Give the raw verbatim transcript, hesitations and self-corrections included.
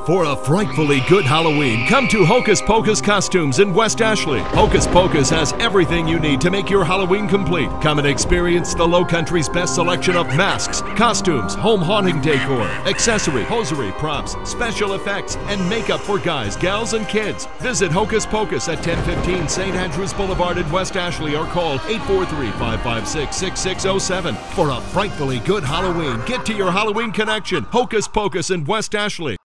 For a frightfully good Halloween, come to Hokus Pokus Costumes in West Ashley. Hokus Pokus has everything you need to make your Halloween complete. Come and experience the Lowcountry's best selection of masks, costumes, home haunting decor, accessory, hosiery, props, special effects, and makeup for guys, gals, and kids. Visit Hokus Pokus at ten fifteen Saint Andrews Boulevard in West Ashley or call eight four three, five five six, six six zero seven. For a frightfully good Halloween, get to your Halloween connection, Hokus Pokus in West Ashley.